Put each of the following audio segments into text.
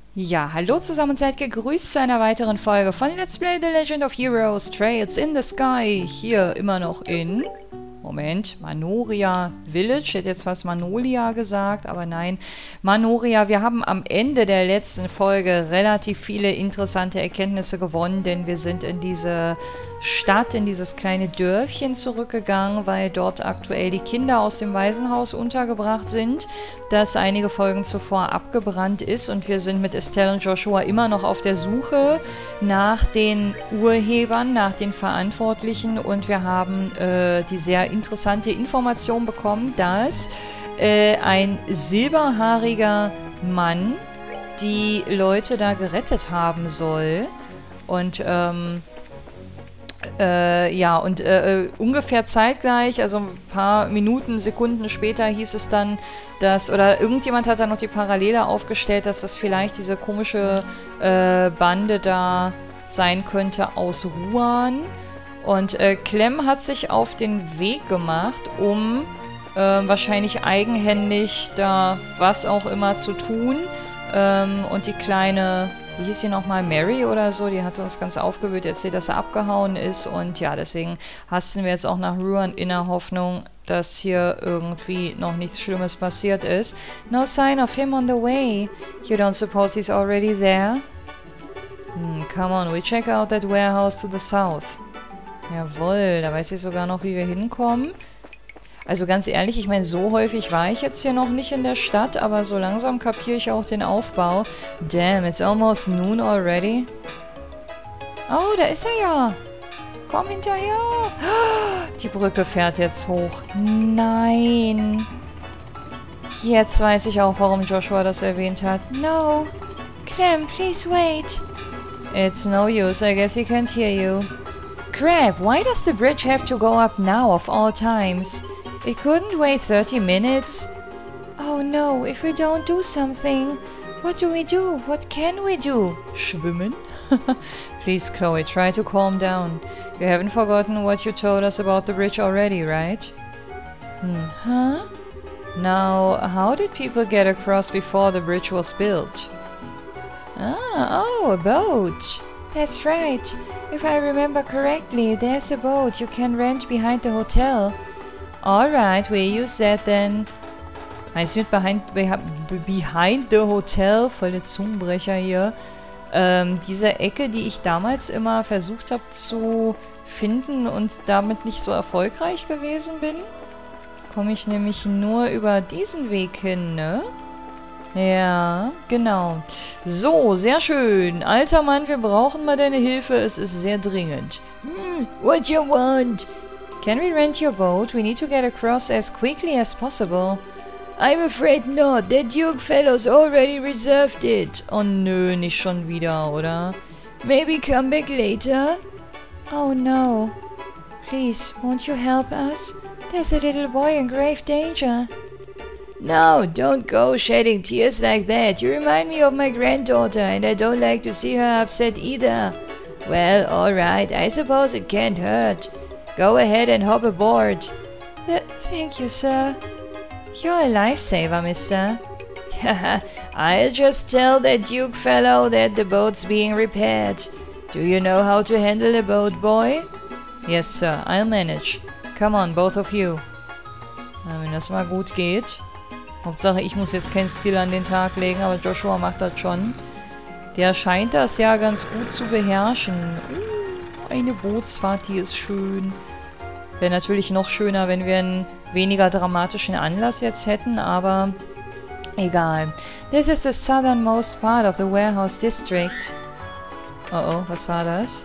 Ja, hallo zusammen und seid gegrüßt zu einer weiteren Folge von Let's Play The Legend of Heroes Trails in the Sky. Hier immer noch in... Moment, Manoria Village. Ich hätte jetzt fast Manolia gesagt, aber nein. Manoria, wir haben am Ende der letzten Folge relativ viele interessante Erkenntnisse gewonnen, denn wir sind in diese Stadt, in dieses kleine Dörfchen zurückgegangen, weil dort aktuell die Kinder aus dem Waisenhaus untergebracht sind, das einige Folgen zuvor abgebrannt ist, und wir sind mit Estelle und Joshua immer noch auf der Suche nach den Urhebern, nach den Verantwortlichen, und wir haben die sehr interessante Information bekommen, dass ein silberhaariger Mann die Leute da gerettet haben soll. Und ungefähr zeitgleich, also ein paar Minuten, Sekunden später hieß es dann, dass, oder irgendjemand hat da noch die Parallele aufgestellt, dass das vielleicht diese komische Bande da sein könnte aus Ruan. Und Clem hat sich auf den Weg gemacht, um wahrscheinlich eigenhändig da was auch immer zu tun. Und die kleine... Wie hieß sie nochmal? Mary oder so? Die hatte uns ganz aufgewühlt erzählt, dass er abgehauen ist. Und ja, deswegen hasten wir jetzt auch nach Ruan in der Hoffnung, dass hier irgendwie noch nichts Schlimmes passiert ist. No sign of him on the way. You don't suppose he's already there? Come on, we check out that warehouse to the south. Jawohl, da weiß ich sogar noch, wie wir hinkommen. Also ganz ehrlich, ich meine, so häufig war ich jetzt hier noch nicht in der Stadt, aber so langsam kapiere ich auch den Aufbau. Damn, it's almost noon already. Oh, da ist er ja. Komm hinterher. Die Brücke fährt jetzt hoch. Nein. Jetzt weiß ich auch, warum Joshua das erwähnt hat. No. Clem, please wait. It's no use. I guess he can't hear you. Crap, why does the bridge have to go up now of all times? It couldn't wait 30 minutes. Oh no, if we don't do something, what do we do? What can we do? Schwimmen? Please, Chloe, try to calm down. You haven't forgotten what you told us about the bridge already, right? Huh? Now, how did people get across before the bridge was built? Oh, a boat. That's right. If I remember correctly, there's a boat you can rent behind the hotel. Alright, we'll use that then. Heißt mit behind the Hotel, voll der Zungenbrecher hier. Diese Ecke, die ich damals immer versucht habe zu finden und damit nicht so erfolgreich gewesen bin, komme ich nämlich nur über diesen Weg hin, ne? Ja, genau. So, sehr schön. Alter Mann, wir brauchen mal deine Hilfe. Es ist sehr dringend. What you want? Can we rent your boat? We need to get across as quickly as possible. I'm afraid not. That Duke fellow's already reserved it. Oh nö, nicht schon wieder, oder? Maybe come back later? Oh no. Please, won't you help us? There's a little boy in grave danger. No, don't go shedding tears like that. You remind me of my granddaughter, and I don't like to see her upset either. Well, alright, I suppose it can't hurt. Go ahead and hop aboard. Thank you, sir. You're a lifesaver, mister. I'll just tell that Duke fellow that the boat's being repaired. Do you know how to handle a boat, boy? Yes, sir. I'll manage. Come on, both of you. Na, wenn das mal gut geht. Hauptsache, ich muss jetzt kein Skill an den Tag legen, aber Joshua macht das schon. Der scheint das ja ganz gut zu beherrschen. Eine Bootsfahrt, die ist schön. Wäre natürlich noch schöner, wenn wir einen weniger dramatischen Anlass jetzt hätten, aber egal. This is the southernmost part of the warehouse district. Oh, was war das?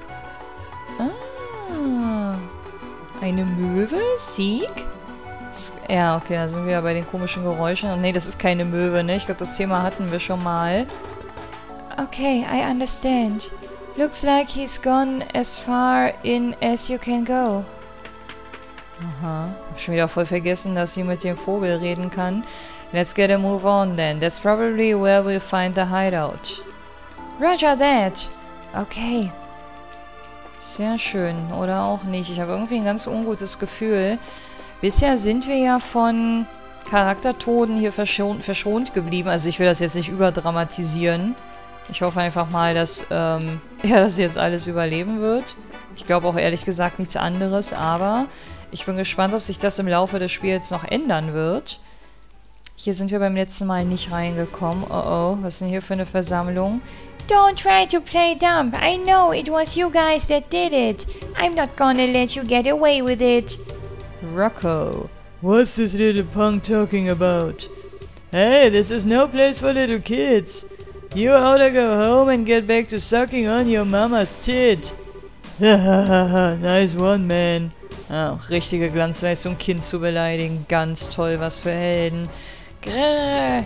Ah, eine Möwe? Sieg? Ja, okay, da sind wir ja bei den komischen Geräuschen. Und nee, das ist keine Möwe, ne? Ich glaube, das Thema hatten wir schon mal. Okay, I understand. Looks like he's gone as far in as you can go. Aha, hab schon wieder voll vergessen, dass sie mit dem Vogel reden kann. Let's get a move on then. That's probably where we'll find the hideout. Roger that. Okay. Sehr schön. Oder auch nicht. Ich habe irgendwie ein ganz ungutes Gefühl. Bisher sind wir ja von Charaktertoden hier verschont geblieben. Also ich will das jetzt nicht überdramatisieren. Ich hoffe einfach mal, dass er das jetzt alles überleben wird. Ich glaube auch ehrlich gesagt nichts anderes, aber ich bin gespannt, ob sich das im Laufe des Spiels noch ändern wird. Hier sind wir beim letzten Mal nicht reingekommen. Oh oh, was ist denn hier für eine Versammlung? Don't try to play dumb. I know it was you guys that did it. I'm not gonna let you get away with it. Rocco. What's this little punk talking about? Hey, this is no place for little kids. You ought to go home and get back to sucking on your mama's tit. Nice one, man. Ah, richtige Glanzleistung, Kind zu beleidigen. Ganz toll, was für Helden. Grrr.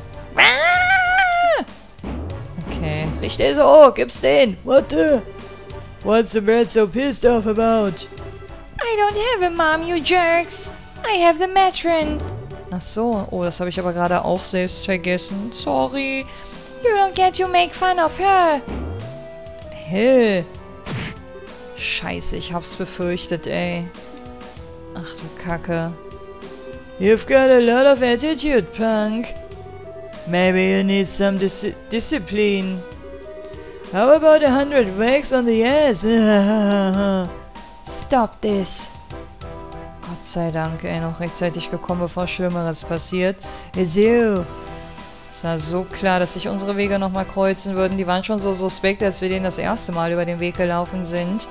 Okay, richte so, gib's den. What the? What's the brat so pissed off about? I don't have a mom, you jerks. I have the matron. Ach so, oh, das habe ich aber gerade auch selbst vergessen. Sorry. You don't get to make fun of her. Hey. Scheiße, ich hab's befürchtet, ey. Ach du Kacke. You've got a lot of attitude, punk. Maybe you need some discipline. How about 100 whacks on the ass? Stop this. Gott sei Dank, ey, noch rechtzeitig gekommen, bevor Schlimmeres passiert. It's you. Es war so klar, dass sich unsere Wege nochmal kreuzen würden. Die waren schon so suspekt, als wir denen das erste Mal über den Weg gelaufen sind.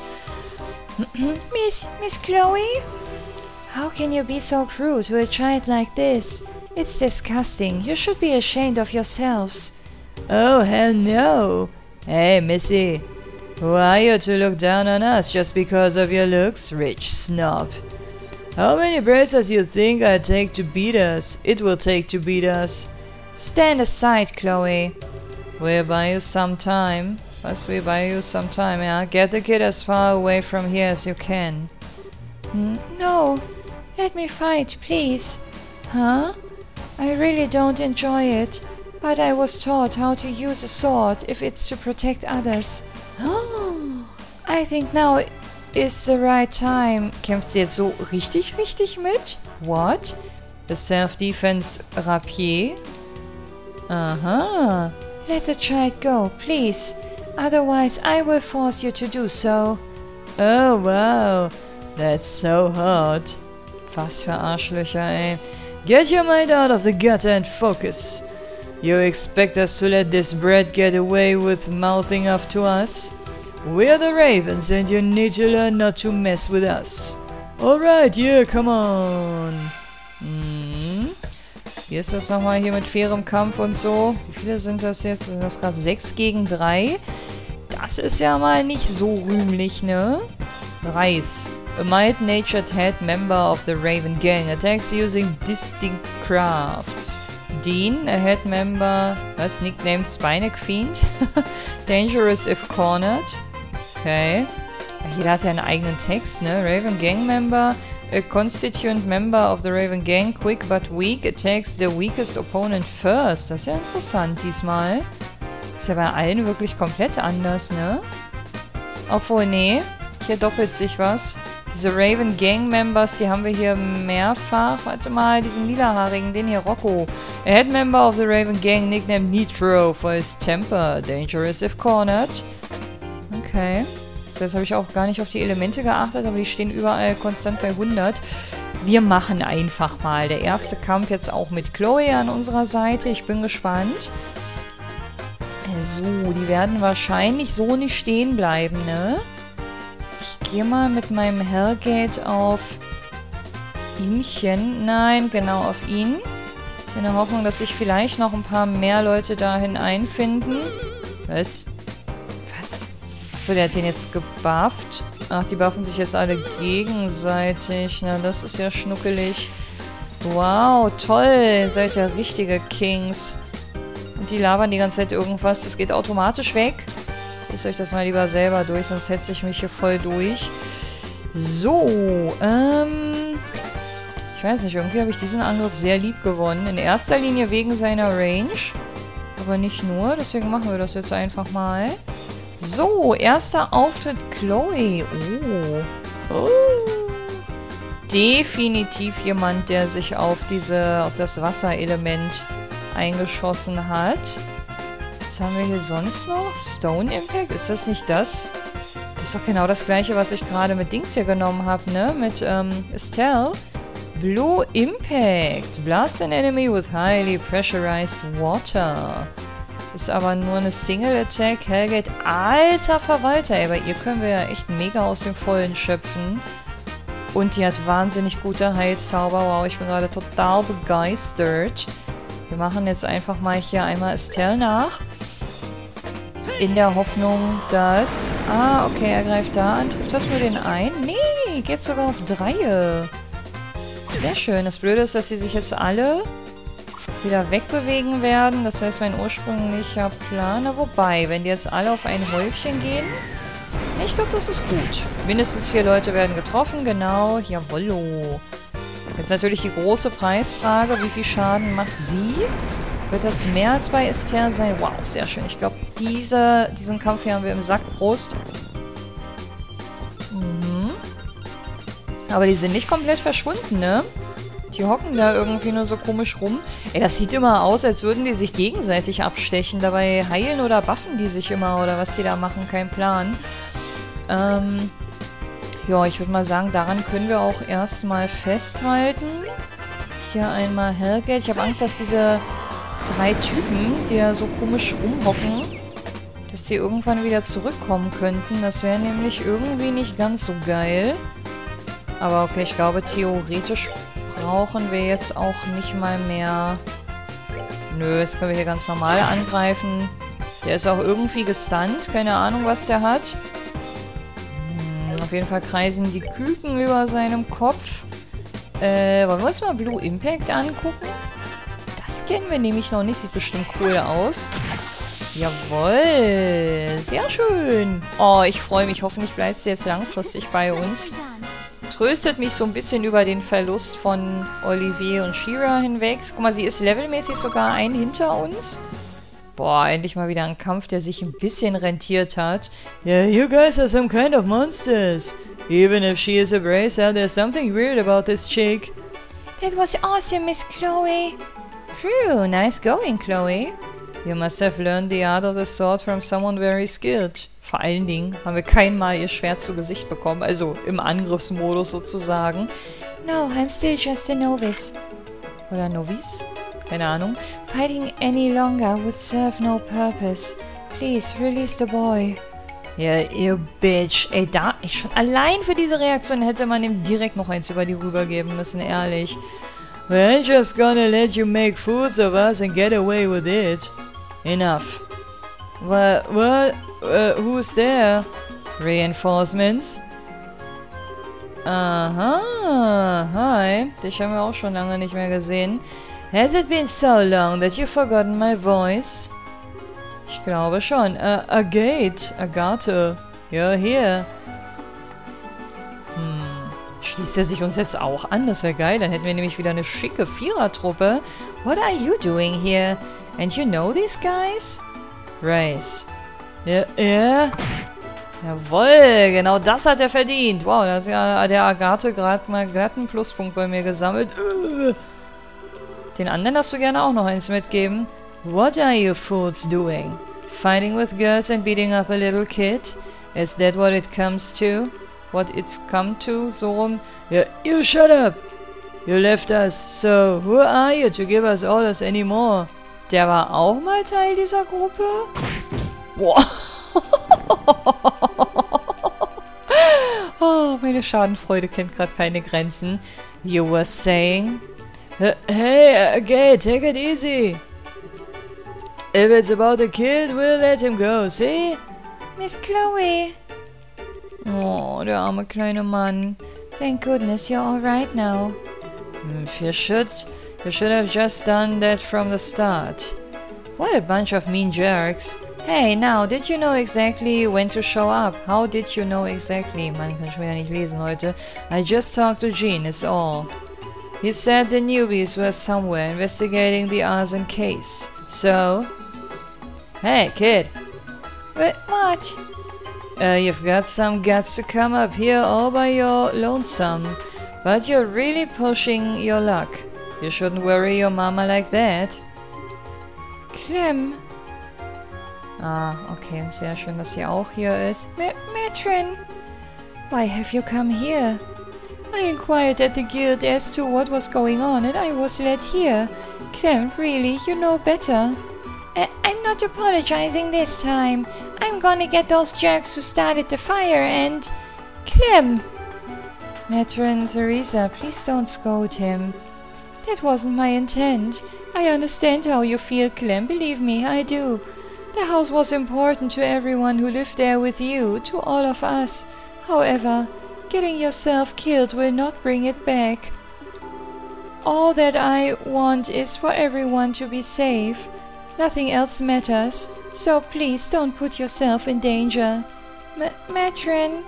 Miss Chloe? How can you be so cruel to a child like this? It's disgusting. You should be ashamed of yourselves. Oh, hell no. Hey, Missy. Who are you to look down on us just because of your looks, rich snob? How many braces you think I'd take to beat us? It will take to beat us. Stand aside, Chloe. We'll buy you some time. Plus, we'll buy you some time, yeah? Get the kid as far away from here as you can. No. Let me fight, please. Huh? I really don't enjoy it. But I was taught how to use a sword if it's to protect others. I think now is the right time. Kämpft sie jetzt so richtig mit? What? The Self-Defense Rapier? Aha. Let the child go, please. Otherwise, I will force you to do so. Oh, wow. That's so hot. Was für Arschlöcher, ey. Get your mind out of the gutter and focus. You expect us to let this brat get away with mouthing off to us? We're the Ravens and you need to learn not to mess with us. Alright, yeah, come on. Wie ist das nochmal hier mit fairem Kampf und so? Wie viele sind das jetzt? Sind das gerade 6 gegen 3? Das ist ja mal nicht so rühmlich, ne? Reis. A mild-natured head member of the Raven Gang attacks using distinct crafts. Dean, a head member, was nicknamed Spinac Fiend. Dangerous if cornered. Okay. Jeder hat ja einen eigenen Text, ne? Raven Gang member, a constituent member of the Raven Gang, quick but weak, attacks the weakest opponent first. Das ist ja interessant diesmal. Ist ja bei allen wirklich komplett anders, ne? Obwohl, nee. Hier doppelt sich was. Diese Raven Gang Members, die haben wir hier mehrfach. Warte mal, diesen lilahaarigen, den hier, Rocco. A head member of the Raven Gang, nicknamed Nitro for his temper. Dangerous if cornered. Okay. So, jetzt habe ich auch gar nicht auf die Elemente geachtet, aber die stehen überall konstant bei 100. Wir machen einfach mal. Der erste Kampf jetzt auch mit Chloe an unserer Seite. Ich bin gespannt. So, die werden wahrscheinlich so nicht stehen bleiben, ne? Ich gehe mal mit meinem Hellgate auf Ihmchen. Nein, genau auf ihn. In der Hoffnung, dass sich vielleicht noch ein paar mehr Leute dahin einfinden. Was? Was? Achso, der hat den jetzt gebufft. Ach, die buffen sich jetzt alle gegenseitig. Na, das ist ja schnuckelig. Wow, toll. Seid ja richtige Kings. Und die labern die ganze Zeit irgendwas. Das geht automatisch weg. Lest euch das mal lieber selber durch, sonst hetze ich mich hier voll durch. So, ich weiß nicht, irgendwie habe ich diesen Angriff sehr lieb gewonnen. In erster Linie wegen seiner Range. Aber nicht nur, deswegen machen wir das jetzt einfach mal. So, erster Auftritt Chloe. Oh. Definitiv jemand, der sich auf das Wasserelement eingeschossen hat. Was haben wir hier sonst noch? Stone Impact? Ist das nicht das? Das ist doch genau das gleiche, was ich gerade mit Dings hier genommen habe, ne? Mit, Estelle. Blue Impact. Blast an enemy with highly pressurized water. Ist aber nur eine Single Attack. Hellgate. Alter Verwalter, ey. Bei ihr können wir ja echt mega aus dem Vollen schöpfen. Und die hat wahnsinnig gute Heilzauber. Wow, ich bin gerade total begeistert. Wir machen jetzt einfach mal hier einmal Estelle nach. In der Hoffnung, dass... Ah, okay, er greift da an. Trifft das nur den einen? Nee, geht sogar auf 3. Sehr schön. Das Blöde ist, dass sie sich jetzt alle wieder wegbewegen werden. Das heißt, mein ursprünglicher Plan... Na, wobei, wenn die jetzt alle auf ein Häufchen gehen... Ich glaube, das ist gut. Mindestens 4 Leute werden getroffen, genau. Jawollo. Jetzt natürlich die große Preisfrage. Wie viel Schaden macht sie? Wird das mehr als bei Estelle sein? Wow, sehr schön. Ich glaube, diesen Kampf hier haben wir im Sack. Prost. Mhm. Aber die sind nicht komplett verschwunden, ne? Die hocken da irgendwie nur so komisch rum. Ey, das sieht immer aus, als würden die sich gegenseitig abstechen. Dabei heilen oder buffen die sich immer oder was die da machen. Kein Plan. Ja, ich würde mal sagen, daran können wir auch erstmal festhalten. Hier einmal Hellgate. Ich habe Angst, dass diese 3 Typen, die ja so komisch rumhocken, dass die irgendwann wieder zurückkommen könnten. Das wäre nämlich irgendwie nicht ganz so geil. Aber okay, ich glaube, theoretisch brauchen wir jetzt auch nicht mal mehr... Nö, jetzt können wir hier ganz normal angreifen. Der ist auch irgendwie gestunt. Keine Ahnung, was der hat. Auf jeden Fall kreisen die Küken über seinem Kopf. Wollen wir uns mal Blue Impact angucken? Das kennen wir nämlich noch nicht. Sieht bestimmt cool aus. Jawohl. Sehr schön. Oh, ich freue mich. Hoffentlich bleibt sie jetzt langfristig bei uns. Tröstet mich so ein bisschen über den Verlust von Olivier und Shira hinweg. Guck mal, sie ist levelmäßig sogar ein hinter uns. Boah, endlich mal wieder ein Kampf, der sich ein bisschen rentiert hat. Yeah, you guys are some kind of monsters. Even if she is a bracer, there's something weird about this chick. That was awesome, Miss Chloe. Phew, nice going, Chloe. You must have learned the art of the sword from someone very skilled. Vor allen Dingen haben wir kein Mal ihr Schwert zu Gesicht bekommen, also im Angriffsmodus sozusagen. No, I'm still just a novice. Oder Novice? Keine Ahnung. Fighting any longer would serve no purpose. Please, release the boy. Ja, ihr Bitch. Ey, schon allein für diese Reaktion hätte man ihm direkt noch eins über die rübergeben müssen, ehrlich. We ain't just gonna let you make fools of us and get away with it. Enough. Who's there? Reinforcements? Aha, hi. Dich haben wir auch schon lange nicht mehr gesehen. Has it been so long that you've forgotten my voice? Ich glaube schon. Agathe. You're here. Schließt er sich uns jetzt auch an? Das wäre geil. Dann hätten wir nämlich wieder eine schicke Vierertruppe. What are you doing here? And you know these guys? Race. Yeah. Jawohl, genau das hat er verdient. Wow, da hat ja der Agathe gerade mal glatt einen Pluspunkt bei mir gesammelt. Den anderen darfst du gerne auch noch eins mitgeben. What are you fools doing? Fighting with girls and beating up a little kid? Is that what it comes to? What it's come to? So rum. Yeah, you shut up! You left us, so who are you to give us orders anymore? Der war auch mal Teil dieser Gruppe? Boah. Oh, meine Schadenfreude kennt gerade keine Grenzen. You were saying... Hey, okay, take it easy. If it's about the kid, we'll let him go, see? Miss Chloe. Oh, der arme kleine Mann. Thank goodness you're all right now. You should have just done that from the start. What a bunch of mean jerks. Hey, now, did you know exactly when to show up? How did you know exactly? Man kann schon wieder nicht lesen heute. I just talked to Jean, it's all. He said the newbies were somewhere investigating the arson case. So... Hey, kid. What? You've got some guts to come up here all by your lonesome. But you're really pushing your luck. You shouldn't worry your mama like that. Clem. Ah, okay. Sehr schön, dass sie auch hier ist. Matron, why have you come here? I inquired at the guild as to what was going on and I was led here. Clem, really, you know better. I'm not apologizing this time. I'm gonna get those jerks who started the fire and... Clem! Matron Theresa, please don't scold him. That wasn't my intent. I understand how you feel, Clem, believe me, I do. The house was important to everyone who lived there with you, to all of us. However, getting yourself killed will not bring it back. All that I want is for everyone to be safe. Nothing else matters, so please don't put yourself in danger. Matron,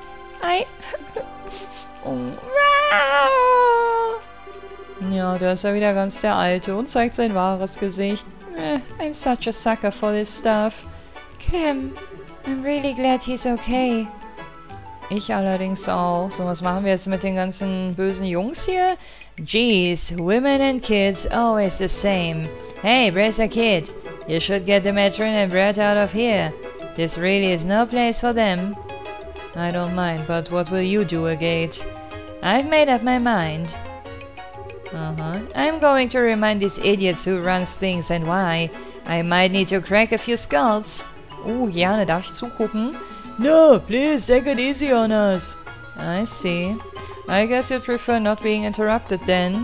Ja, da ist er wieder ganz der Alte und zeigt sein wahres Gesicht. I'm such a sucker for this stuff. Clem, I'm really glad he's okay. Ich allerdings auch. So, was machen wir jetzt mit den ganzen bösen Jungs hier? Jeez, women and kids always the same. Hey, Bracer Kid, you should get the matron and brat out of here. This really is no place for them. I don't mind, but what will you do, Agate? I've made up my mind. I'm going to remind these idiots who runs things and why. I might need to crack a few skulls. Gerne, darf ich zugucken? No, please, take it easy on us. I see. I guess you'd prefer not being interrupted then.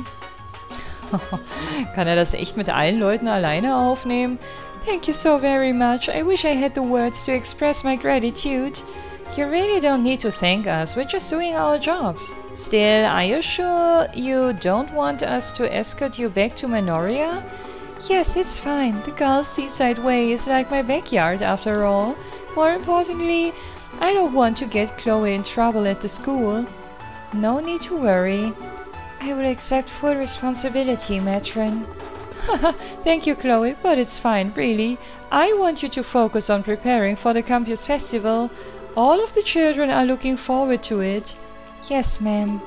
Kann er das echt mit allen Leuten alleine aufnehmen? Thank you so very much. I wish I had the words to express my gratitude. You really don't need to thank us. We're just doing our jobs. Still, are you sure you don't want us to escort you back to Manoria? Yes, it's fine. The Gull's Seaside Way is like my backyard after all. More importantly, I don't want to get Chloe in trouble at the school. No need to worry. I will accept full responsibility, Matron. Thank you, Chloe, but it's fine, really. I want you to focus on preparing for the campus festival. All of the children are looking forward to it. Yes, ma'am.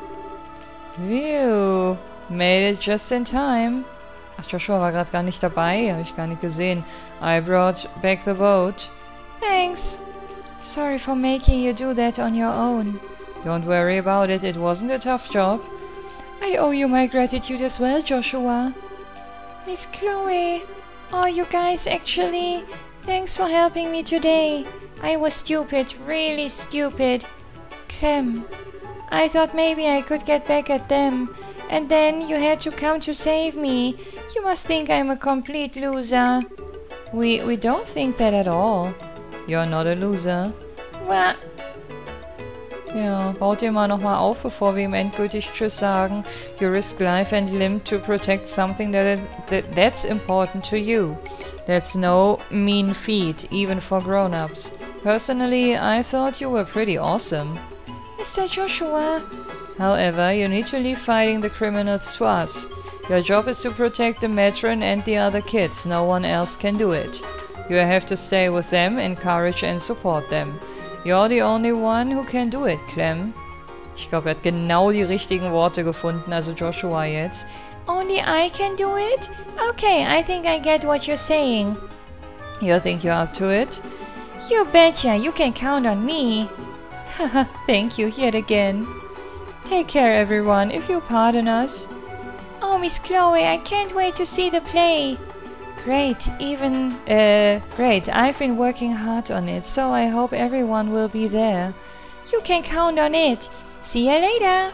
Phew, made it just in time. Ach, Joshua war gerade gar nicht dabei, habe ich gar nicht gesehen. I brought back the boat. Thanks. Sorry for making you do that on your own. Don't worry about it, it wasn't a tough job. I owe you my gratitude as well, Joshua. Miss Chloe, you guys actually... Thanks for helping me today. I was stupid, really stupid. Clem, I thought maybe I could get back at them. And then you had to come to save me. You must think I'm a complete loser. We don't think that at all. You're not a loser. Well... Ja, baut ihr mal nochmal auf, bevor wir ihm endgültig Tschüss sagen. You risk life and limb to protect something that's important to you. That's no mean feat, even for grown-ups. Personally, I thought you were pretty awesome. Mr. Joshua... However, you need to leave fighting the criminals to us. Your job is to protect the matron and the other kids. No one else can do it. You have to stay with them, encourage and support them. You're the only one who can do it, Clem. Ich glaube, er hat genau die richtigen Worte gefunden, also Joshua jetzt. Only I can do it? Okay, I think I get what you're saying. You think you're up to it? You betcha, you can count on me. Haha, thank you yet again. Take care, everyone, if you'll pardon us. Oh, Miss Chloe, I can't wait to see the play. Great, great, I've been working hard on it, so I hope everyone will be there. You can count on it. See you later.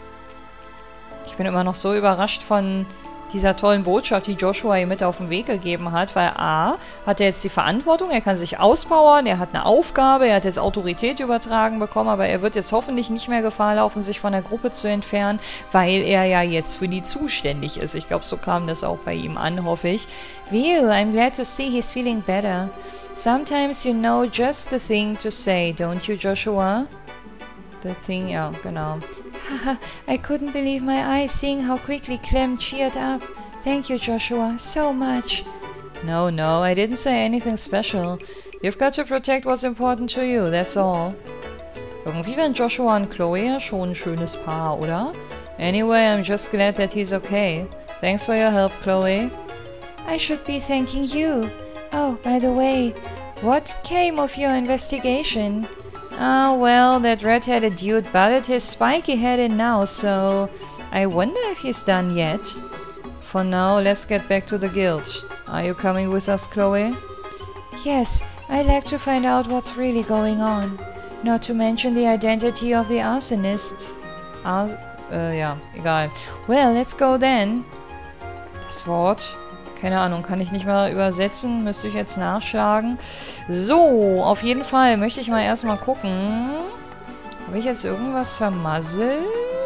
Ich bin immer noch so überrascht von dieser tollen Botschaft, die Joshua ihm mit auf den Weg gegeben hat, weil A, hat er jetzt die Verantwortung, er kann sich auspowern, er hat eine Aufgabe, er hat jetzt Autorität übertragen bekommen, aber er wird jetzt hoffentlich nicht mehr Gefahr laufen, sich von der Gruppe zu entfernen, weil er ja jetzt für die zuständig ist. Ich glaube, so kam das auch bei ihm an, hoffe ich. Well, I'm glad to see he's feeling better. Sometimes you know just the thing to say, don't you, Joshua? The thing, ja, genau. Haha, I couldn't believe my eyes seeing how quickly Clem cheered up. Thank you, Joshua, so much. No, I didn't say anything special. You've got to protect what's important to you, that's all. Irgendwie wären Joshua und Chloe ja schon ein schönes Paar, oder? Anyway, I'm just glad that he's okay. Thanks for your help, Chloe. I should be thanking you. Oh, by the way, What came of your investigation? Ah, well, that red-headed dude butted his spiky head in now, so I wonder if he's done yet. For now, let's get back to the guild. Are you coming with us, Chloe? Yes, I'd like to find out what's really going on. Not to mention the identity of the arsonists. Ja, egal. Well, let's go then. Das Wort, keine Ahnung, kann ich nicht mal übersetzen, müsste ich jetzt nachschlagen. So, auf jeden Fall möchte ich mal erstmal gucken. Habe ich jetzt irgendwas vermasselt?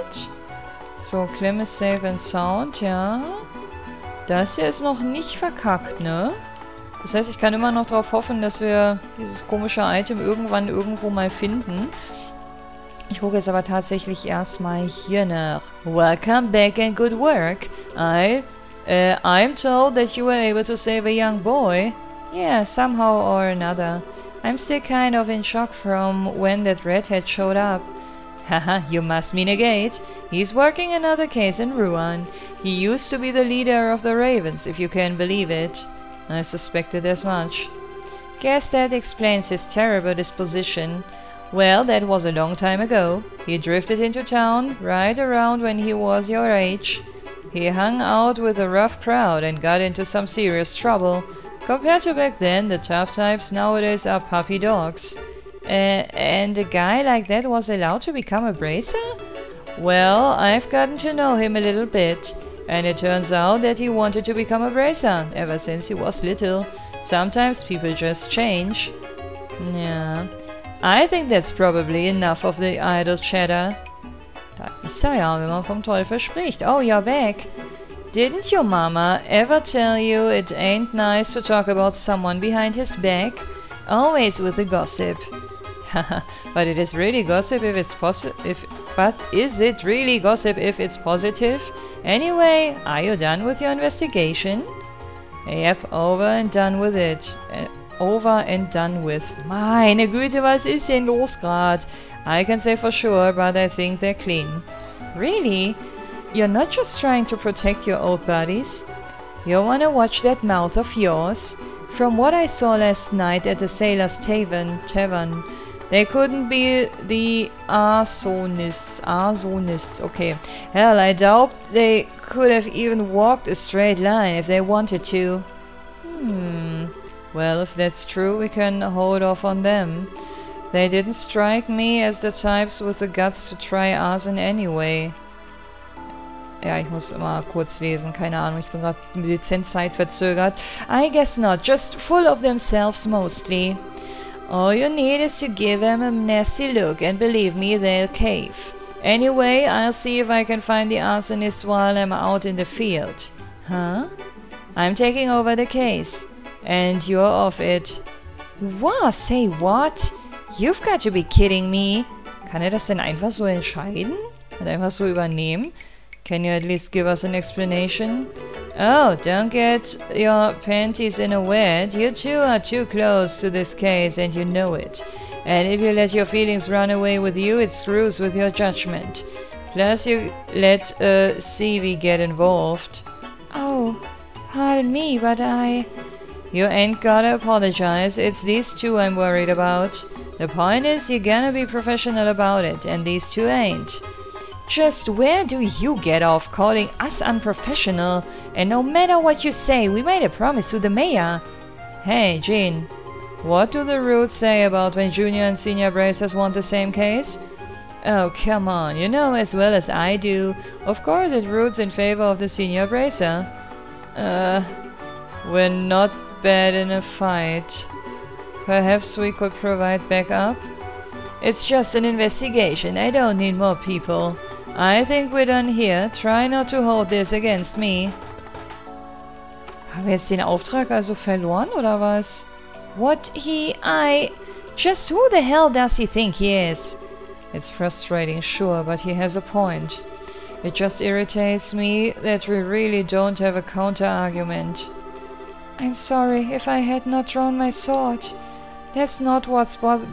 So, Clem ist safe and sound, ja. Das hier ist noch nicht verkackt, ne? Das heißt, ich kann immer noch darauf hoffen, dass wir dieses komische Item irgendwann irgendwo mal finden. Ich gucke jetzt aber tatsächlich erstmal hier nach. Welcome back and good work. I'm told that you were able to save a young boy. Yeah, somehow or another. I'm still kind of in shock from when that redhead showed up. Haha, you must mean Agate. He's working another case in Ruan. He used to be the leader of the Ravens, if you can believe it. I suspected as much. Guess that explains his terrible disposition. Well, that was a long time ago. He drifted into town right around when he was your age. He hung out with a rough crowd and got into some serious trouble. Compared to back then, the tough types nowadays are puppy dogs. And a guy like that was allowed to become a bracer? Well, I've gotten to know him a little bit. And it turns out that he wanted to become a bracer ever since he was little. Sometimes people just change. Yeah. I think that's probably enough of the idle chatter. Da ist er ja, wenn man vom Teufel spricht. Oh, you're back. Didn't your mama ever tell you it ain't nice to talk about someone behind his back? Always with the gossip. But it is really gossip if it's But is it really gossip if it's positive? Anyway, are you done with your investigation? Yep, over and done with it. Over and done with. Meine Güte, was ist denn los grad? I can say for sure, but I think they're clean. Really? You're not just trying to protect your old buddies? You wanna watch that mouth of yours? From what I saw last night at the Sailor's Tavern, they couldn't be the arsonists. Arsonists, okay. Hell, I doubt they could have even walked a straight line if they wanted to. Well, if that's true, we can hold off on them. They didn't strike me as the types with the guts to try arson anyway. Ja, ich muss immer kurz lesen, keine Ahnung, ich bin gerade dezent zeitverzögert. I guess not, just full of themselves mostly. All you need is to give them a nasty look, and believe me, they'll cave. Anyway, I'll see if I can find the arsonists while I'm out in the field. Huh? I'm taking over the case. And you're off it. What? Say what? You've got to be kidding me. Kann er das denn einfach so entscheiden? Und einfach so übernehmen? Can you at least give us an explanation? Oh, don't get your panties in a wet. You two are too close to this case and you know it. And if you let your feelings run away with you, it screws with your judgment. Plus you let CV get involved. Oh, pardon me, but You ain't gotta apologize. It's these two I'm worried about. The point is, you're gonna be professional about it, and these two ain't. Just where do you get off calling us unprofessional? And no matter what you say, we made a promise to the mayor. Hey, Jean. What do the rules say about when junior and senior bracers want the same case? Oh, come on. You know as well as I do. Of course it roots in favor of the senior bracer. We're not bad in a fight. Perhaps we could provide backup? It's just an investigation. I don't need more people. I think we're done here. Try not to hold this against me. Haben wir jetzt den Auftrag also verloren, oder was? Just who the hell does he think he is? It's frustrating, sure, but he has a point. It just irritates me that we really don't have a counter-argument. I'm sorry if I had not drawn my sword. That's not what's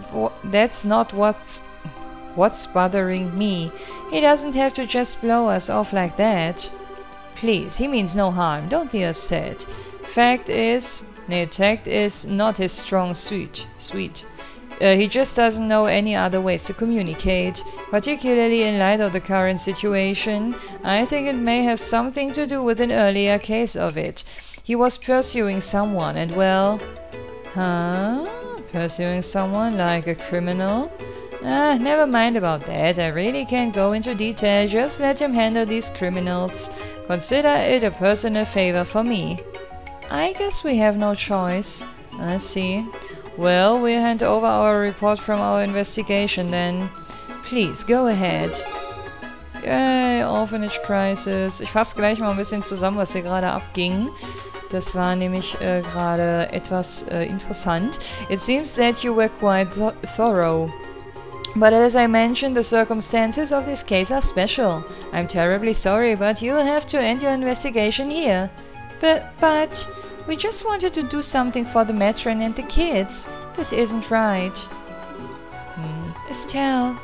bothering me. He doesn't have to just blow us off like that. Please, he means no harm. Don't be upset. Fact is, Nee, tact is not his strong suit. He just doesn't know any other ways to communicate. Particularly in light of the current situation, I think it may have something to do with an earlier case of it. He was pursuing someone and well... Huh? Pursuing someone like a criminal? Never mind about that. I really can't go into detail. Just let him handle these criminals. Consider it a personal favor for me. I guess we have no choice. I see. Well, we'll hand over our report from our investigation then. Please, go ahead. Yay, Orphanage Crisis. Ich fasse gleich mal ein bisschen zusammen, was hier gerade abging. Das war nämlich gerade etwas interessant. It seems that you were quite thorough. But as I mentioned, the circumstances of this case are special. I'm terribly sorry, but you'll have to end your investigation here. But... we just wanted to do something for the matron and the kids. This isn't right. Estelle.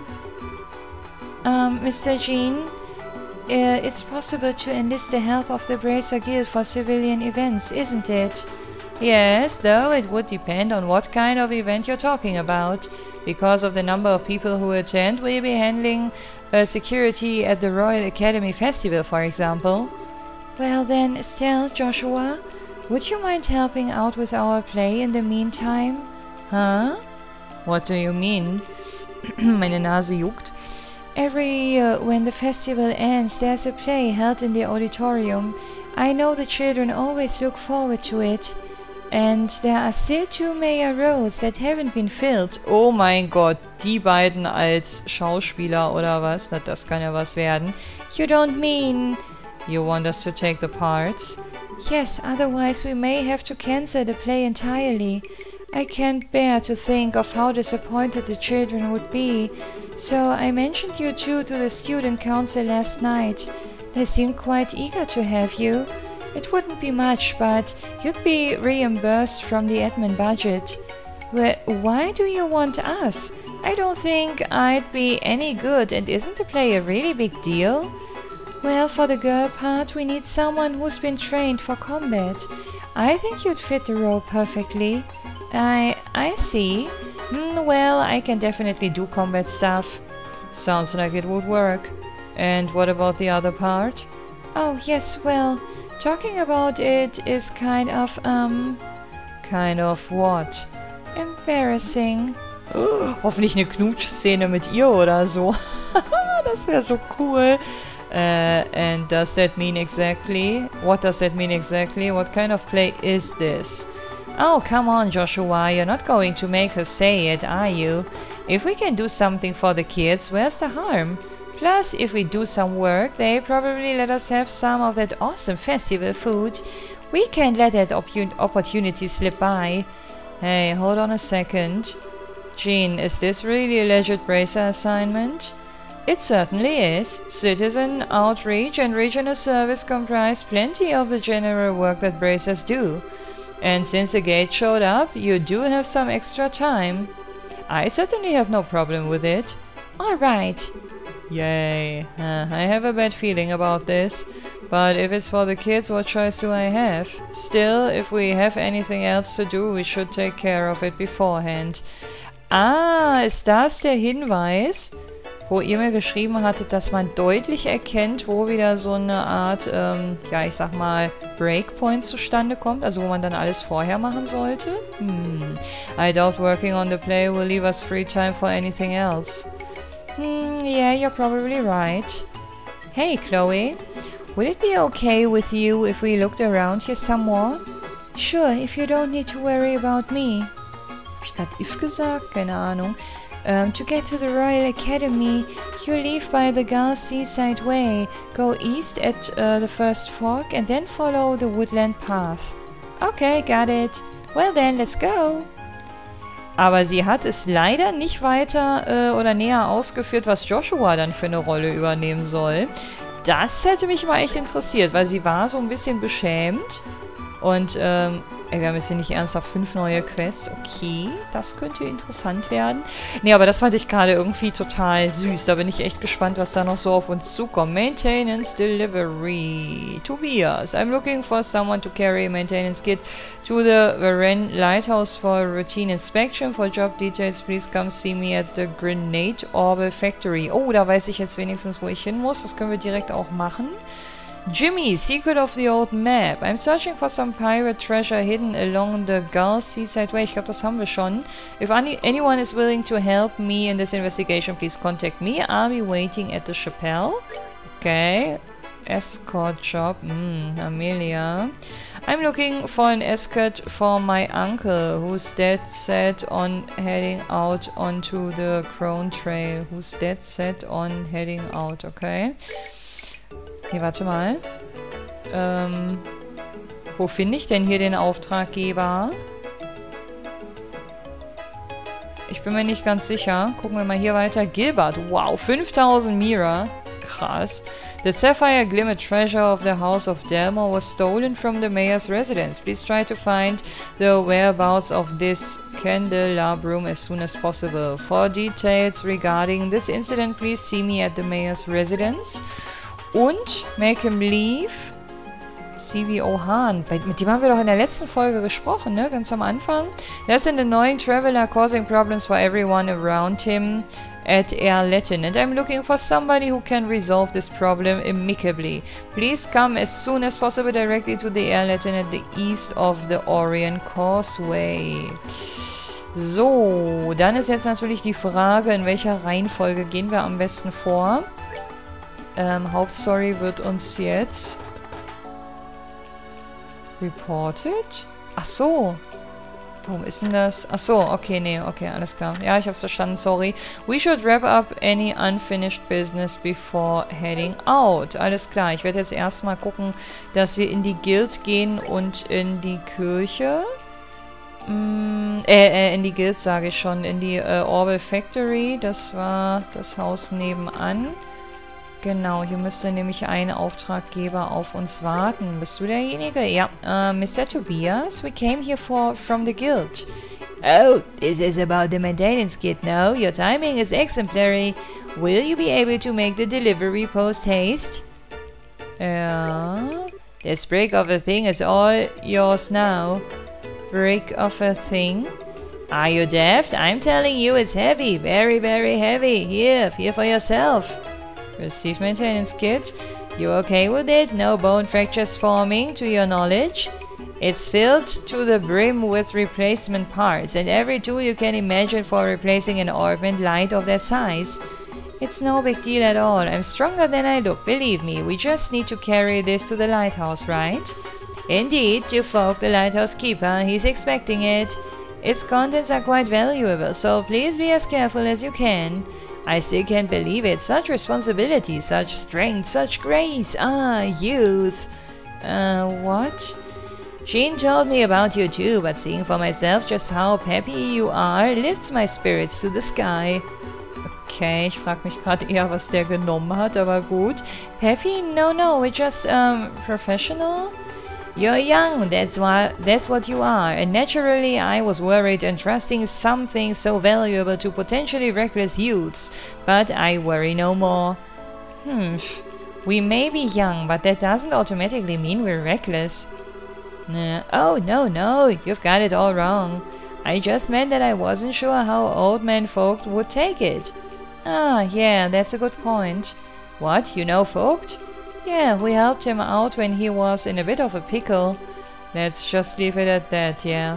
Mr. Jean, it's possible to enlist the help of the Bracer Guild for civilian events, isn't it? Yes, though it would depend on what kind of event you're talking about. Because of the number of people who attend, we'll be handling security at the Royal Academy Festival, for example. Well then, Estelle, Joshua, would you mind helping out with our play in the meantime? Huh? What do you mean? Meine Nase juckt. Every year, when the festival ends, there's a play held in the auditorium. I know the children always look forward to it. And there are still 2 mayor roles that haven't been filled. Oh mein Gott, die beiden als Schauspieler oder was? Das kann ja was werden. You don't mean... You want us to take the parts? Yes, otherwise we may have to cancel the play entirely. I can't bear to think of how disappointed the children would be. So I mentioned you two to the student council last night. They seemed quite eager to have you. It wouldn't be much, but you'd be reimbursed from the admin budget. Well, why do you want us? I don't think I'd be any good, and isn't the play a really big deal? Well, for the girl part, we need someone who's been trained for combat. I think you'd fit the role perfectly. I see. Well, I can definitely do combat stuff. Sounds like it would work. And what about the other part? Oh, yes, well, talking about it is kind of, Kind of what? Embarrassing. Oh, hoffentlich eine Knutschszene mit ihr oder so. Das wäre so cool. And does that mean exactly? What does that mean exactly? What kind of play is this? Oh, come on, Joshua. You're not going to make her say it, are you? If we can do something for the kids, where's the harm? Plus, if we do some work, they probably let us have some of that awesome festival food. We can't let that opportunity slip by. Hey, hold on a second. Jean, is this really a legit Bracer assignment? It certainly is. Citizen outreach and regional service comprise plenty of the general work that Bracers do. And since the gate showed up, you do have some extra time. I certainly have no problem with it. Alright. Yay. I have a bad feeling about this. But if it's for the kids, what choice do I have? Still, if we have anything else to do, we should take care of it beforehand. Ah, ist das der Hinweis, wo ihr mir geschrieben hattet, dass man deutlich erkennt, wo wieder so eine Art, ja, ich sag mal, Breakpoint zustande kommt, also wo man dann alles vorher machen sollte? I doubt working on the play will leave us free time for anything else. Yeah, you're probably right. Hey, Chloe. Would it be okay with you if we looked around here some more? Sure, if you don't need to worry about me. Hab ich gerade if gesagt? Keine Ahnung. To get to the Royal Academy, you leave by the Gull Seaside Way, go east at the first fork and then follow the woodland path. Okay, got it. Well then, let's go. Aber sie hat es leider nicht weiter oder näher ausgeführt, was Joshua dann für eine Rolle übernehmen soll. Das hätte mich mal echt interessiert, weil sie war so ein bisschen beschämt. Und, wir haben jetzt hier nicht ernsthaft 5 neue Quests. Okay, das könnte interessant werden. Nee, aber das fand ich gerade irgendwie total süß. Da bin ich echt gespannt, was da noch so auf uns zukommt. Maintenance Delivery. Tobias, I'm looking for someone to carry a maintenance kit to the Varenne Lighthouse for routine inspection. For job details, please come see me at the Grenade Orbital Factory. Oh, da weiß ich jetzt wenigstens, wo ich hin muss. Das können wir direkt auch machen. Jimmy, Secret of the Old Map. I'm searching for some pirate treasure hidden along the Gull Seaside Way. Ich glaube, das haben wir schon. If anyone is willing to help me in this investigation, please contact me. I'll be waiting at the Chapelle. Okay. Escort job. Amelia. I'm looking for an escort for my uncle, who's dead set on heading out onto the Crone Trail. Who's dead set on heading out, okay. Hier, warte mal. Wo finde ich denn hier den Auftraggeber? Ich bin mir nicht ganz sicher. Gucken wir mal hier weiter. Gilbert. Wow, 5000 Mira. Krass. The sapphire glimmer treasure of the House of Delmore was stolen from the mayor's residence. Please try to find the whereabouts of this candelabrum as soon as possible. For details regarding this incident, please see me at the mayor's residence. Und make him leave. CVO Hahn. Mit dem haben wir doch in der letzten Folge gesprochen, ne? Ganz am Anfang. There's an annoying traveler causing problems for everyone around him at Air Latin. And I'm looking for somebody who can resolve this problem amicably. Please come as soon as possible directly to the Air Latin at the east of the Orient Causeway. So, dann ist jetzt natürlich die Frage, in welcher Reihenfolge gehen wir am besten vor? Hauptstory wird uns jetzt reported. Ach so. Warum ist denn das? Ach so, okay, nee, okay, alles klar. Ja, ich hab's verstanden, sorry. We should wrap up any unfinished business before heading out. Alles klar, ich werde jetzt erstmal gucken, dass wir in die Guild gehen und in die Kirche. In die Guild sage ich schon. In die Orbital Factory. Das war das Haus nebenan. Genau, hier müsste nämlich ein Auftraggeber auf uns warten. Bist du derjenige? Ja. Mr. Tobias, we came here from the guild. Oh, this is about the maintenance kit, no? Your timing is exemplary. Will you be able to make the delivery post-haste? This brick of a thing is all yours now. Brick of a thing? Are you daft? I'm telling you it's heavy. Very, very heavy. Here for yourself. Receive maintenance kit. You okay with it? No bone fractures forming, to your knowledge? It's filled to the brim with replacement parts, and every tool you can imagine for replacing an orbment light of that size. It's no big deal at all. I'm stronger than I look, believe me. We just need to carry this to the lighthouse, right? Indeed, to Folk, the lighthouse keeper. He's expecting it. Its contents are quite valuable, so please be as careful as you can. I still can't believe it. Such responsibility, such strength, such grace. Ah, youth. What? Jean told me about you too, but seeing for myself just how peppy you are lifts my spirits to the sky. Okay, ich frage mich gerade eher, was der genommen hat, aber gut. Peppy? No, we're just, professional? You're young, that's what you are, and naturally I was worried entrusting something so valuable to potentially reckless youths, but I worry no more. We may be young, but that doesn't automatically mean we're reckless. Oh, no, you've got it all wrong. I just meant that I wasn't sure how old man Vogt would take it. Ah, yeah, that's a good point. What, you know Vogt? Yeah, we helped him out when he was in a bit of a pickle. Let's just leave it at that, yeah.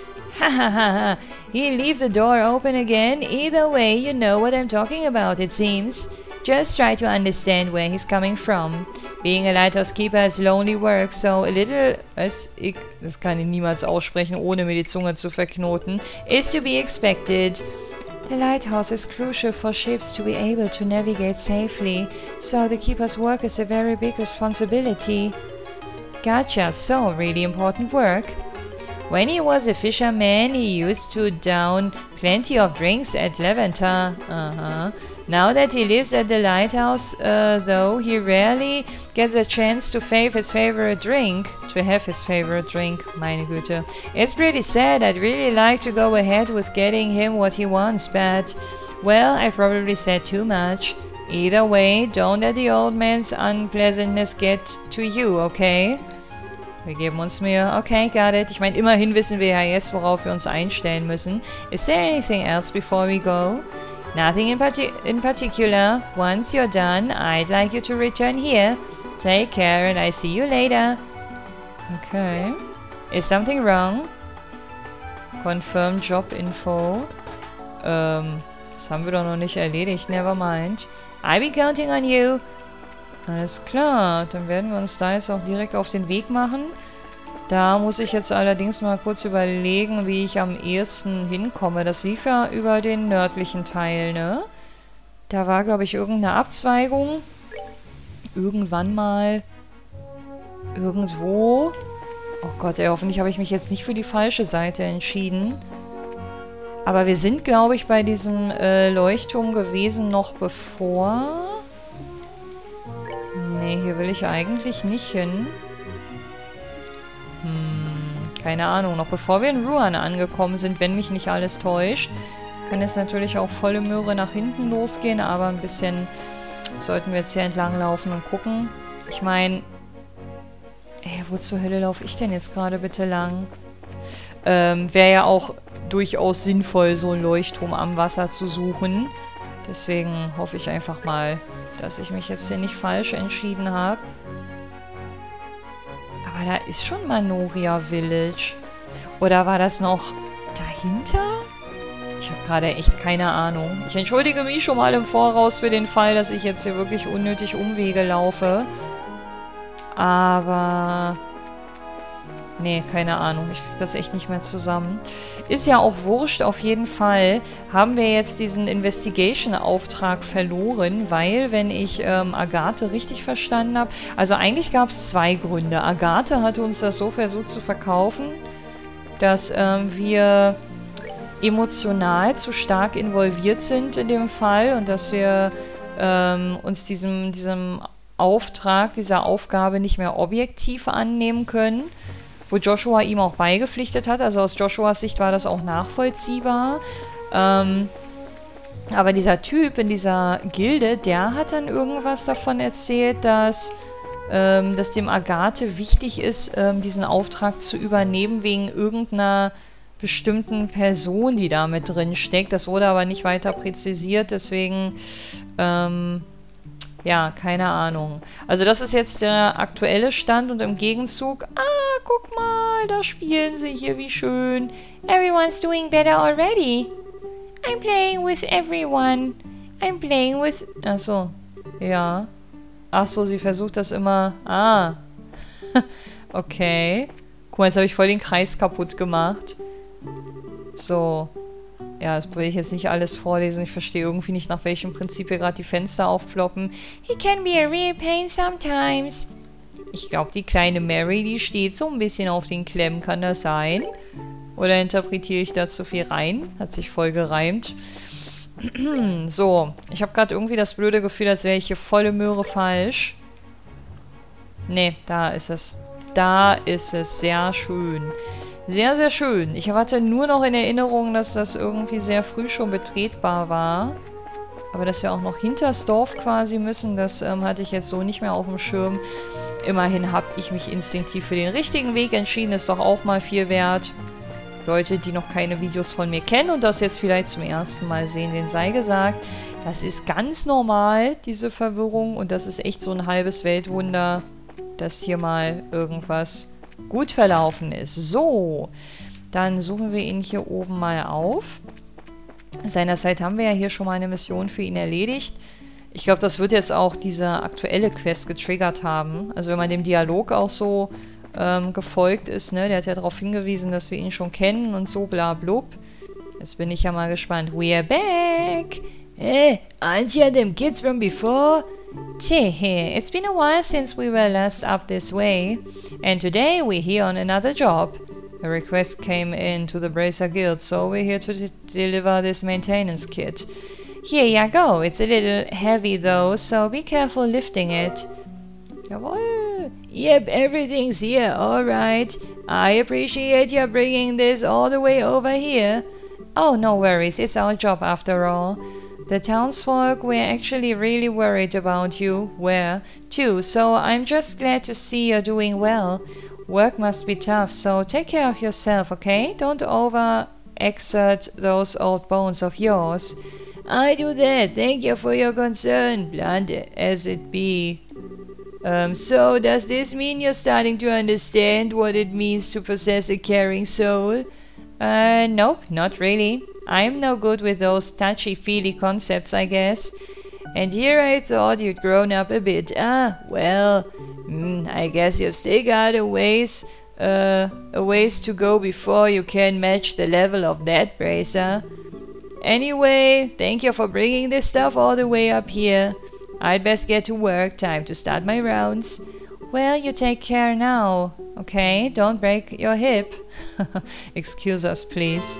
Ha. He'll leave the door open again. Either way, you know what I'm talking about, it seems. Just try to understand where he's coming from. Being a lighthouse keeper is lonely work, so a little... das kann ich niemals aussprechen, ohne mir die Zunge zu verknoten. Is to be expected. The lighthouse is crucial for ships to be able to navigate safely, so the keeper's work is a very big responsibility. Gotcha, so really important work. When he was a fisherman, he used to down Plenty of drinks at Lavender. Now that he lives at the lighthouse, though, he rarely gets a chance to have his favorite drink. Meine Güte. It's pretty sad. I'd really like to go ahead with getting him what he wants, but... Well, I probably said too much. Either way, don't let the old man's unpleasantness get to you, okay? Wir geben uns Mühe. Okay, got it. Ich meine, immerhin wissen wir ja jetzt, worauf wir uns einstellen müssen. Is there anything else before we go? Nothing in particular. Once you're done, I'd like you to return here. Take care and I see you later. Okay. Is something wrong? Confirm Job Info. Das haben wir doch noch nicht erledigt. Never mind. I'll be counting on you. Alles klar, dann werden wir uns da jetzt auch direkt auf den Weg machen. Da muss ich jetzt allerdings mal kurz überlegen, wie ich am ehesten hinkomme. Das lief ja über den nördlichen Teil, ne? Da war, glaube ich, irgendeine Abzweigung. Irgendwann mal. Irgendwo. Oh Gott, ey, hoffentlich habe ich mich jetzt nicht für die falsche Seite entschieden. Aber wir sind, glaube ich, bei diesem Leuchtturm gewesen, noch bevor... Nee, hier will ich eigentlich nicht hin. Keine Ahnung. Noch bevor wir in Ruan angekommen sind, wenn mich nicht alles täuscht, kann es natürlich auch volle Möhre nach hinten losgehen, aber ein bisschen sollten wir jetzt hier entlang laufen und gucken. Ich meine... Ey, wo zur Hölle laufe ich denn jetzt gerade bitte lang? Wäre ja auch durchaus sinnvoll, so einen Leuchtturm am Wasser zu suchen. Deswegen hoffe ich einfach mal, dass ich mich jetzt hier nicht falsch entschieden habe. Aber da ist schon Manoria Village. Oder war das noch dahinter? Ich habe gerade echt keine Ahnung. Ich entschuldige mich schon mal im Voraus für den Fall, dass ich jetzt hier wirklich unnötig Umwege laufe. Aber... Nee, keine Ahnung. Ich krieg das echt nicht mehr zusammen. Ist ja auch wurscht. Auf jeden Fall haben wir jetzt diesen Investigation-Auftrag verloren, weil, wenn ich Agathe richtig verstanden habe... Also eigentlich gab es zwei Gründe. Agathe hatte uns das so versucht zu verkaufen, dass wir emotional zu stark involviert sind in dem Fall und dass wir uns diesem Auftrag, dieser Aufgabe nicht mehr objektiv annehmen können. Wo Joshua ihm auch beigepflichtet hat. Also aus Joshuas Sicht war das auch nachvollziehbar. Aber dieser Typ in dieser Gilde, der hat dann irgendwas davon erzählt, dass dem Agathe wichtig ist, diesen Auftrag zu übernehmen wegen irgendeiner bestimmten Person, die da mit drin steckt. Das wurde aber nicht weiter präzisiert, deswegen... ja, keine Ahnung. Also das ist jetzt der aktuelle Stand und im Gegenzug... Ah, guck mal, da spielen sie hier, wie schön. Everyone's doing better already. I'm playing with everyone. I'm playing with... Achso, ja. Achso, sie versucht das immer... Ah. Okay. Guck mal, jetzt habe ich voll den Kreis kaputt gemacht. So. Ja, das will ich jetzt nicht alles vorlesen. Ich verstehe irgendwie nicht, nach welchem Prinzip hier gerade die Fenster aufploppen. He can be a real pain sometimes. Ich glaube, die kleine Mary, die steht so ein bisschen auf den Klemmen. Kann das sein? Oder interpretiere ich da zu viel rein? Hat sich voll gereimt. So, ich habe gerade irgendwie das blöde Gefühl, als wäre ich hier volle Möhre falsch. Nee, da ist es. Da ist es. Sehr schön. Sehr, sehr schön. Ich hatte nur noch in Erinnerung, dass das irgendwie sehr früh schon betretbar war. Aber dass wir auch noch hinters Dorf quasi müssen, das hatte ich jetzt so nicht mehr auf dem Schirm. Immerhin habe ich mich instinktiv für den richtigen Weg entschieden. Ist doch auch mal viel wert. Leute, die noch keine Videos von mir kennen und das jetzt vielleicht zum ersten Mal sehen, denen sei gesagt, das ist ganz normal, diese Verwirrung. Und das ist echt so ein halbes Weltwunder, dass hier mal irgendwas gut verlaufen ist. So, dann suchen wir ihn hier oben mal auf. Seinerzeit haben wir ja hier schon mal eine Mission für ihn erledigt. Ich glaube, das wird jetzt auch diese aktuelle Quest getriggert haben. Also wenn man dem Dialog auch so gefolgt ist, ne? Der hat ja darauf hingewiesen, dass wir ihn schon kennen und so bla blub. Jetzt bin ich ja mal gespannt. We're back! Aren't you them kids from before? It's been a while since we were last up this way, and today we're here on another job. A request came in to the Bracer Guild, so we're here to deliver this maintenance kit. Here you go. It's a little heavy though, so be careful lifting it. Jawohl. Yep, everything's here. Alright. I appreciate you bringing this all the way over here. Oh, no worries. It's our job after all. The townsfolk were actually really worried about you. Too. So I'm just glad to see you're doing well. Work must be tough, so take care of yourself, okay? Don't overexert those old bones of yours. I do that. Thank you for your concern, blunt as it be. So does this mean you're starting to understand what it means to possess a caring soul? Nope, not really. I'm no good with those touchy-feely concepts, I guess. And here I thought you'd grown up a bit. Well, I guess you've still got a ways to go before you can match the level of that bracer. Anyway, thank you for bringing this stuff all the way up here. I'd best get to work. Time to start my rounds. Well, you take care now, okay? Don't break your hip. Excuse us, please.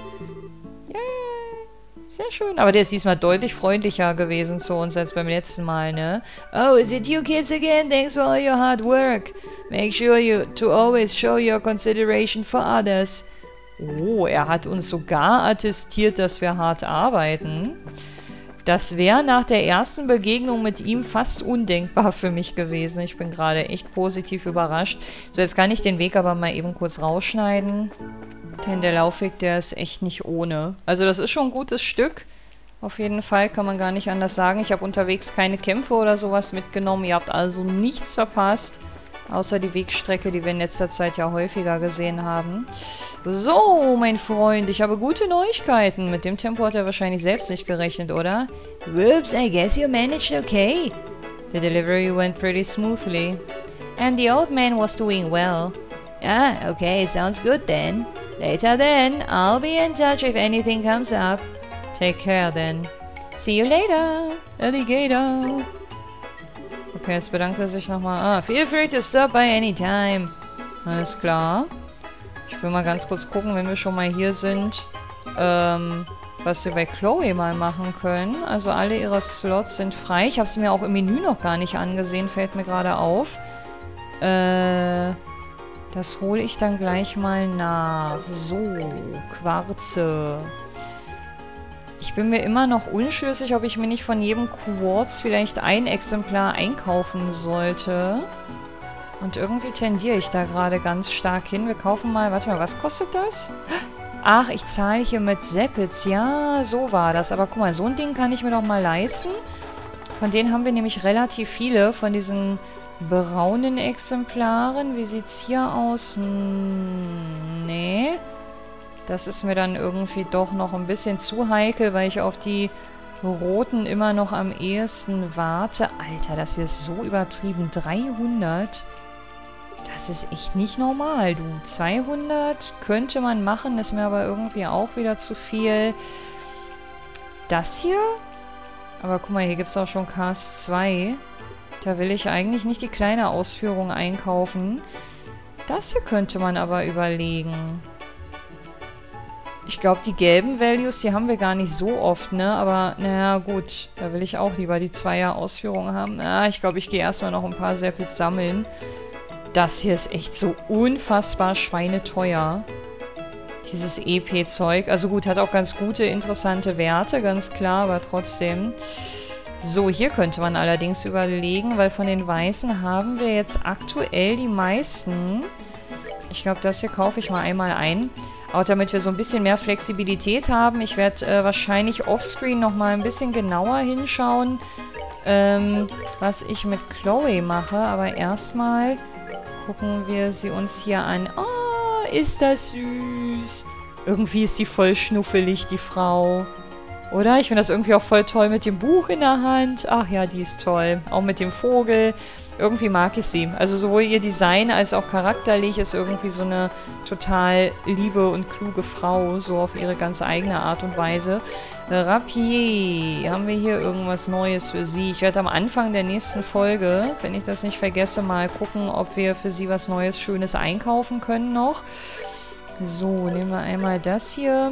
Yay. Sehr schön. Aber der ist diesmal deutlich freundlicher gewesen zu uns als beim letzten Mal, ne? Oh, is it you kids again? Thanks for all your hard work. Make sure to always show your consideration for others. Oh, er hat uns sogar attestiert, dass wir hart arbeiten. Das wäre nach der ersten Begegnung mit ihm fast undenkbar für mich gewesen. Ich bin gerade echt positiv überrascht. So, jetzt kann ich den Weg aber mal eben kurz rausschneiden. Denn der Laufweg, der ist echt nicht ohne. Also das ist schon ein gutes Stück. Auf jeden Fall kann man gar nicht anders sagen. Ich habe unterwegs keine Kämpfe oder sowas mitgenommen. Ihr habt also nichts verpasst. Außer die Wegstrecke, die wir in letzter Zeit ja häufiger gesehen haben. So, mein Freund, ich habe gute Neuigkeiten. Mit dem Tempo hat er wahrscheinlich selbst nicht gerechnet, oder? Whoops, I guess you managed okay. The delivery went pretty smoothly. And the old man was doing well. Ah, okay, sounds good then. Later then, I'll be in touch if anything comes up. Take care then. See you later, Alligator. Okay, jetzt bedankt er sich nochmal. Feel free to stop by anytime. Alles klar. Ich will mal ganz kurz gucken, wenn wir schon mal hier sind, was wir bei Chloe mal machen können. Also alle ihre Slots sind frei. Ich habe sie mir auch im Menü noch gar nicht angesehen, fällt mir gerade auf. Das hole ich dann gleich mal nach. So, Quarze. Ich bin mir immer noch unschlüssig, ob ich mir nicht von jedem Quarz vielleicht ein Exemplar einkaufen sollte. Und irgendwie tendiere ich da gerade ganz stark hin. Wir kaufen mal... Warte mal, was kostet das? Ach, ich zahle hier mit Seppets. Ja, so war das. Aber guck mal, so ein Ding kann ich mir doch mal leisten. Von denen haben wir nämlich relativ viele. Von diesen braunen Exemplaren. Wie sieht's hier aus? Nee. Das ist mir dann irgendwie doch noch ein bisschen zu heikel, weil ich auf die roten immer noch am ehesten warte. Alter, das hier ist so übertrieben. 300? Das ist echt nicht normal, du. 200 könnte man machen, ist mir aber irgendwie auch wieder zu viel. Das hier? Aber guck mal, hier gibt es auch schon Cast 2. Da will ich eigentlich nicht die kleine Ausführung einkaufen. Das hier könnte man aber überlegen. Ich glaube, die gelben Values, die haben wir gar nicht so oft, ne? Aber, naja, gut. Da will ich auch lieber die Zweier-Ausführung haben. Ich glaube, ich gehe erstmal noch ein paar Seppets sammeln. Das hier ist echt so unfassbar schweineteuer. Dieses EP-Zeug. Also gut, hat auch ganz gute, interessante Werte, ganz klar, aber trotzdem. So, hier könnte man allerdings überlegen, weil von den Weißen haben wir jetzt aktuell die meisten. Ich glaube, das hier kaufe ich mal einmal ein. Auch damit wir so ein bisschen mehr Flexibilität haben. Ich werde wahrscheinlich offscreen nochmal ein bisschen genauer hinschauen, was ich mit Chloe mache. Aber erstmal gucken wir sie uns hier an. Oh, ist das süß. Irgendwie ist die voll schnuffelig, die Frau. Oder? Ich finde das irgendwie auch voll toll mit dem Buch in der Hand. Ach ja, die ist toll. Auch mit dem Vogel. Irgendwie mag ich sie. Also sowohl ihr Design als auch charakterlich ist irgendwie so eine total liebe und kluge Frau. So auf ihre ganz eigene Art und Weise. Rapier. Haben wir hier irgendwas Neues für sie? Ich werde am Anfang der nächsten Folge, wenn ich das nicht vergesse, mal gucken, ob wir für sie was Neues, Schönes einkaufen können noch. So, nehmen wir einmal das hier.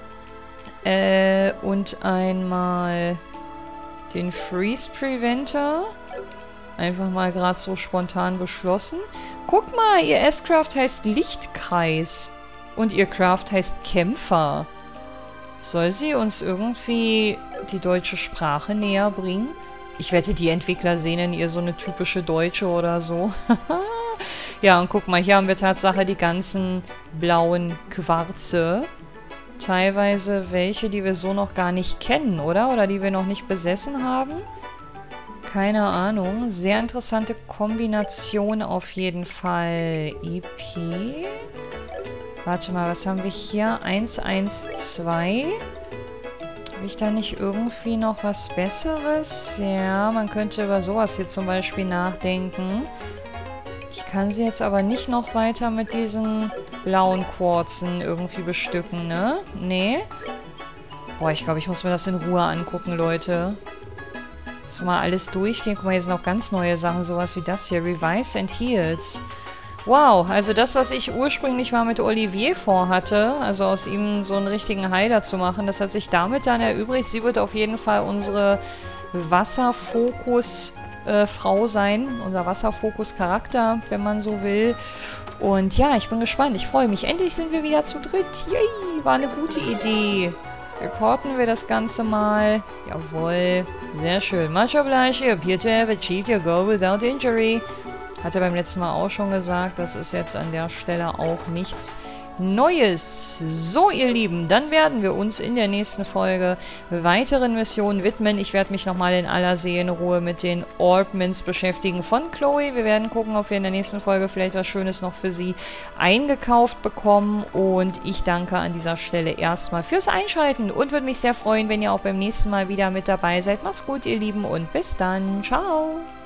Und einmal den Freeze Preventer. Einfach mal gerade so spontan beschlossen. Guck mal, ihr S-Craft heißt Lichtkreis. Und ihr Craft heißt Kämpfer. Soll sie uns irgendwie die deutsche Sprache näher bringen? Ich wette, die Entwickler sehen in ihr so eine typische Deutsche oder so. Ja, und guck mal, hier haben wir Tatsache die ganzen blauen Quarze. Teilweise welche, die wir so noch gar nicht kennen, oder? Oder die wir noch nicht besessen haben. Keine Ahnung. Sehr interessante Kombination auf jeden Fall. EP. Warte mal, was haben wir hier? 112. Habe ich da nicht irgendwie noch was Besseres? Ja, man könnte über sowas hier zum Beispiel nachdenken. Ich kann sie jetzt aber nicht noch weiter mit diesen blauen Quarzen irgendwie bestücken, ne? Nee. Boah, ich glaube, ich muss mir das in Ruhe angucken, Leute. So mal alles durchgehen. Guck mal, hier sind auch ganz neue Sachen. Sowas wie das hier. Revives and Heals. Wow, also das, was ich ursprünglich mal mit Olivier vorhatte, also aus ihm so einen richtigen Heiler zu machen, das hat sich damit dann erübrigt. Sie wird auf jeden Fall unsere Wasserfokus-Frau sein. Unser Wasserfokus-Charakter, wenn man so will. Und ja, ich bin gespannt. Ich freue mich. Endlich sind wir wieder zu dritt. Yay, war eine gute Idee. Reporten wir das Ganze mal. Jawohl. Sehr schön. Much obliged. You appear to have achieved your goal without injury. Hat er beim letzten Mal auch schon gesagt. Das ist jetzt an der Stelle auch nichts Neues. So, ihr Lieben, dann werden wir uns in der nächsten Folge weiteren Missionen widmen. Ich werde mich nochmal in aller Seelenruhe mit den Orbments beschäftigen von Chloe. Wir werden gucken, ob wir in der nächsten Folge vielleicht was Schönes noch für sie eingekauft bekommen. Und ich danke an dieser Stelle erstmal fürs Einschalten und würde mich sehr freuen, wenn ihr auch beim nächsten Mal wieder mit dabei seid. Macht's gut, ihr Lieben, und bis dann. Ciao!